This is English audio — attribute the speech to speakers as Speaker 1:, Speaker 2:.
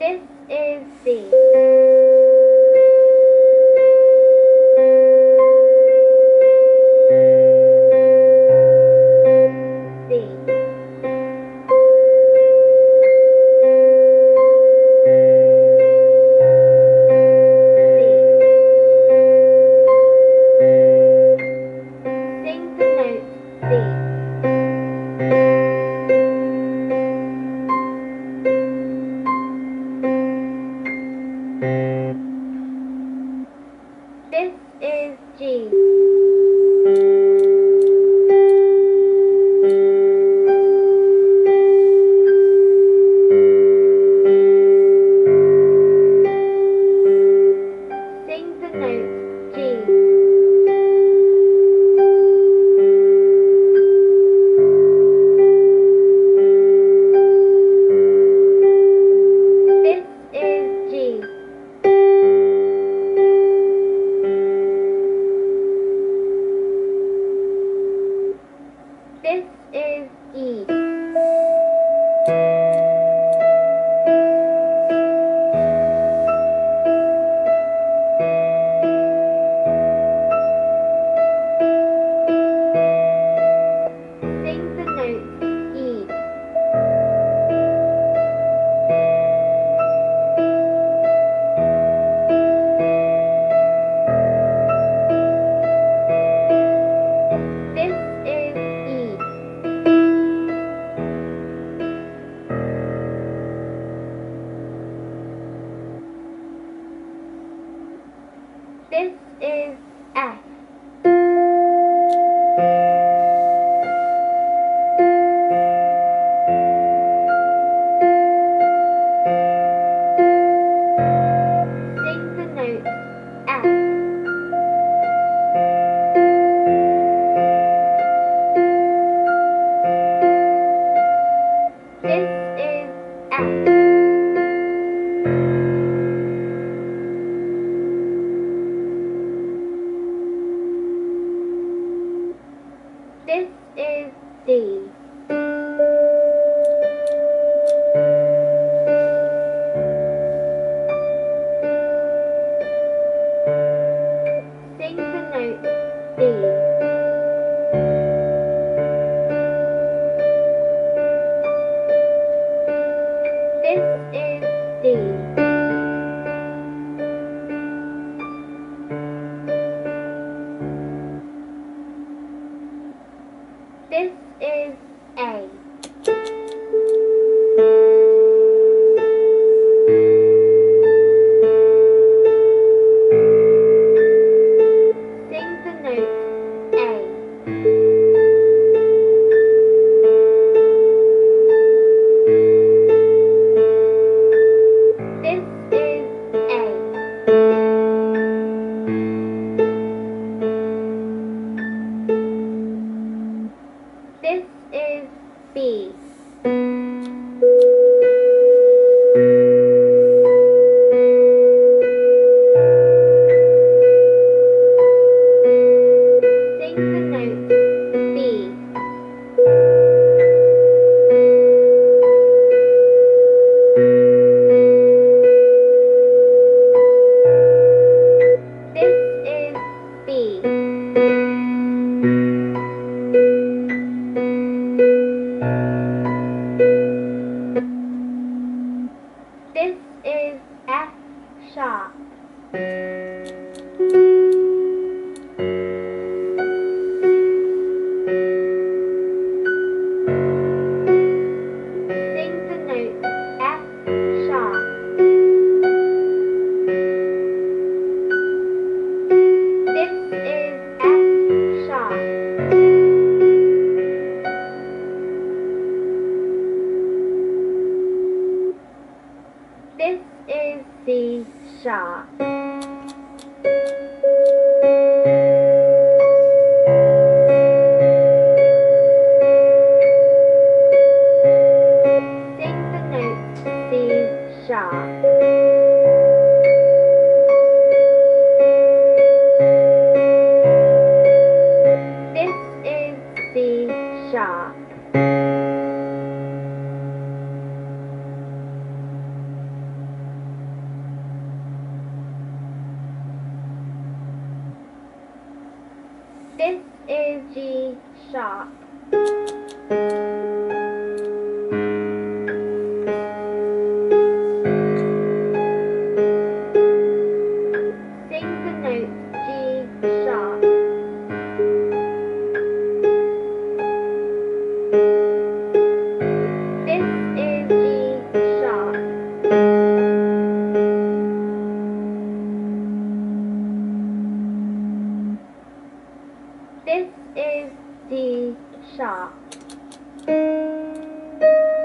Speaker 1: This is C. This is G. Sing the note G. This is G. This is E. Sing the note E. This is E. This is F. Sing the note F. This is F. This is D. Sing the note D. This is D. This is A. Sing the note A. This is A. This is B. Sing the note B. This is B. This is F sharp. Sing the note F sharp. This is F sharp. This is C sharp. Sing the note C sharp. This is C sharp. This is G sharp. Sing the note G sharp. This is G sharp. This is D sharp.